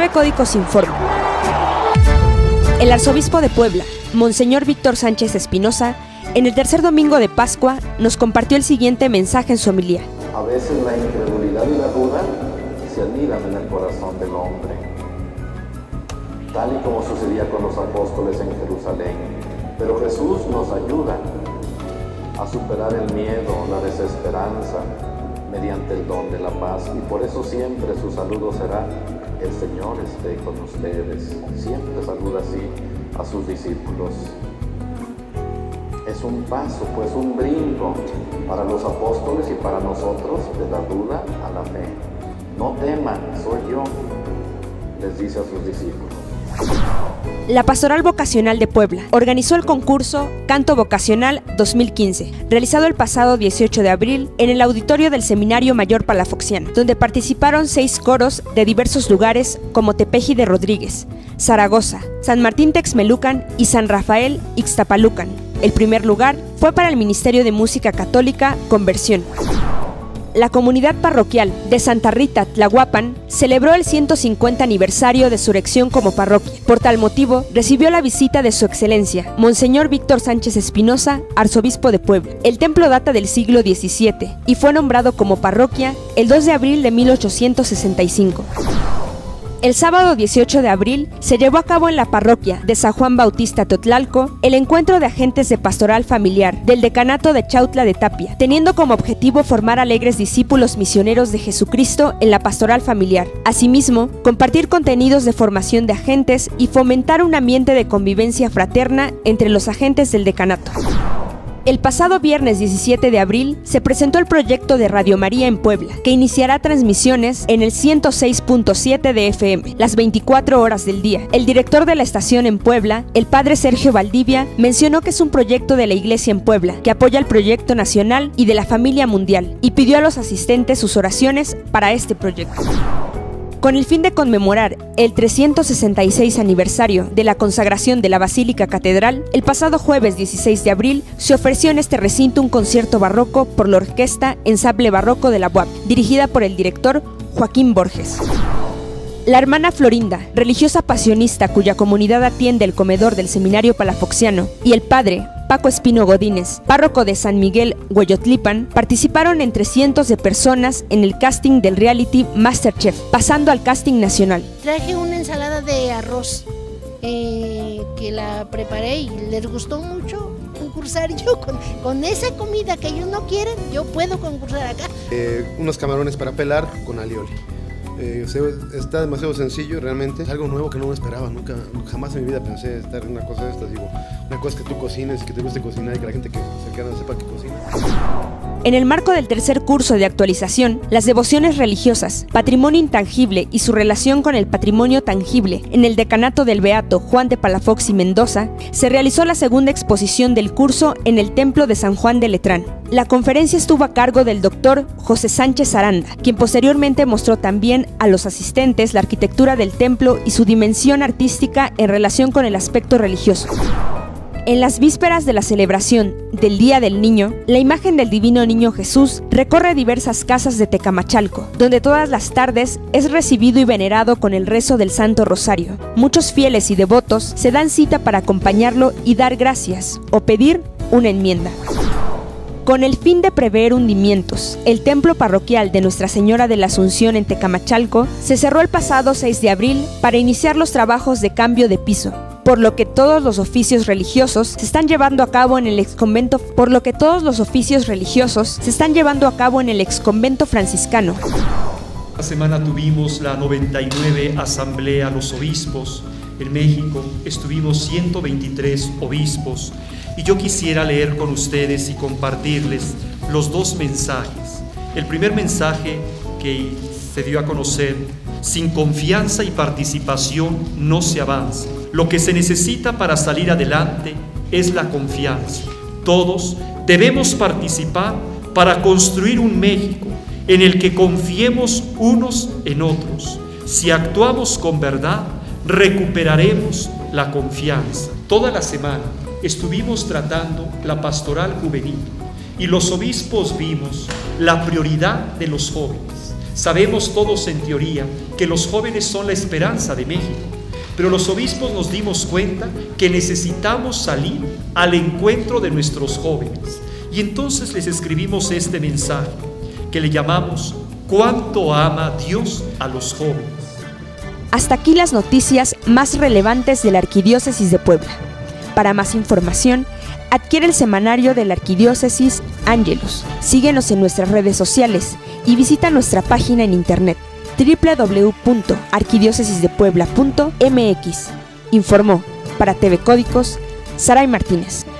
TV Códicos informa. El arzobispo de Puebla, Monseñor Víctor Sánchez Espinosa, en el tercer domingo de Pascua, nos compartió el siguiente mensaje en su homilía. A veces la incredulidad y la duda se anidan en el corazón del hombre, tal y como sucedía con los apóstoles en Jerusalén. Pero Jesús nos ayuda a superar el miedo, la desesperanza, mediante el don de la paz. Y por eso siempre su saludo será: el Señor esté con ustedes. Siempre saluda así a sus discípulos. Es un paso, pues un brinco para los apóstoles y para nosotros de la duda a la fe. No teman, soy yo, les dice a sus discípulos. La Pastoral Vocacional de Puebla organizó el concurso Canto Vocacional 2015, realizado el pasado 18 de abril en el auditorio del Seminario Mayor Palafoxiano, donde participaron 6 coros de diversos lugares como Tepeji de Rodríguez, Zaragoza, San Martín Texmelucan y San Rafael Ixtapalucan. El primer lugar fue para el Ministerio de Música Católica Conversión. La comunidad parroquial de Santa Rita Tlahuapan celebró el 150 aniversario de su erección como parroquia. Por tal motivo, recibió la visita de Su Excelencia, Monseñor Víctor Sánchez Espinosa, arzobispo de Puebla. El templo data del siglo XVII y fue nombrado como parroquia el 2 de abril de 1865. El sábado 18 de abril se llevó a cabo en la parroquia de San Juan Bautista Totlalco el encuentro de agentes de pastoral familiar del decanato de Chautla de Tapia, teniendo como objetivo formar alegres discípulos misioneros de Jesucristo en la pastoral familiar. Asimismo, compartir contenidos de formación de agentes y fomentar un ambiente de convivencia fraterna entre los agentes del decanato. El pasado viernes 17 de abril se presentó el proyecto de Radio María en Puebla, que iniciará transmisiones en el 106.7 de FM, las 24 horas del día. El director de la estación en Puebla, el padre Sergio Valdivia, mencionó que es un proyecto de la Iglesia en Puebla, que apoya el proyecto nacional y de la familia mundial, y pidió a los asistentes sus oraciones para este proyecto. Con el fin de conmemorar el 366 aniversario de la consagración de la Basílica Catedral, el pasado jueves 16 de abril se ofreció en este recinto un concierto barroco por la Orquesta Ensamble Barroco de la UAP, dirigida por el director Joaquín Borges. La hermana Florinda, religiosa pasionista cuya comunidad atiende el comedor del Seminario Palafoxiano, y el padre Paco Espino Godínez, párroco de San Miguel Hueyotlipan, participaron entre cientos de personas en el casting del reality MasterChef, pasando al casting nacional. Traje una ensalada de arroz que la preparé y les gustó mucho concursar. Yo con esa comida que ellos no quieren, yo puedo concursar acá. Unos camarones para pelar con alioli. Está demasiado sencillo, realmente es algo nuevo que no me esperaba, jamás en mi vida pensé estar en una cosa de estas. Digo, una cosa es que tú cocines y que te guste cocinar y que la gente que cercana sepa que cocina. En el marco del tercer curso de actualización, las devociones religiosas, patrimonio intangible y su relación con el patrimonio tangible en el decanato del Beato Juan de Palafox y Mendoza, se realizó la segunda exposición del curso en el Templo de San Juan de Letrán. La conferencia estuvo a cargo del doctor José Sánchez Aranda, quien posteriormente mostró también a los asistentes la arquitectura del templo y su dimensión artística en relación con el aspecto religioso. En las vísperas de la celebración del Día del Niño, la imagen del Divino Niño Jesús recorre diversas casas de Tecamachalco, donde todas las tardes es recibido y venerado con el rezo del Santo Rosario. Muchos fieles y devotos se dan cita para acompañarlo y dar gracias o pedir una enmienda. Con el fin de prever hundimientos, el templo parroquial de Nuestra Señora de la Asunción en Tecamachalco se cerró el pasado 6 de abril para iniciar los trabajos de cambio de piso, por lo que todos los oficios religiosos se están llevando a cabo en el exconvento franciscano. Esta semana tuvimos la 99 Asamblea Los Obispos. En México estuvimos 123 obispos y yo quisiera leer con ustedes y compartirles los dos mensajes. El primer mensaje que se dio a conocer: sin confianza y participación no se avanza. Lo que se necesita para salir adelante es la confianza. Todos debemos participar para construir un México en el que confiemos unos en otros. Si actuamos con verdad, recuperaremos la confianza. Toda la semana estuvimos tratando la pastoral juvenil y los obispos vimos la prioridad de los jóvenes. Sabemos todos en teoría que los jóvenes son la esperanza de México, pero los obispos nos dimos cuenta que necesitamos salir al encuentro de nuestros jóvenes. Y entonces les escribimos este mensaje que le llamamos ¿Cuánto ama Dios a los jóvenes? Hasta aquí las noticias más relevantes de la Arquidiócesis de Puebla. Para más información, adquiere el semanario de la Arquidiócesis Ángelus. Síguenos en nuestras redes sociales y visita nuestra página en internet www.arquidiocesisdepuebla.mx. Informó para TV Códicos Saray Martínez.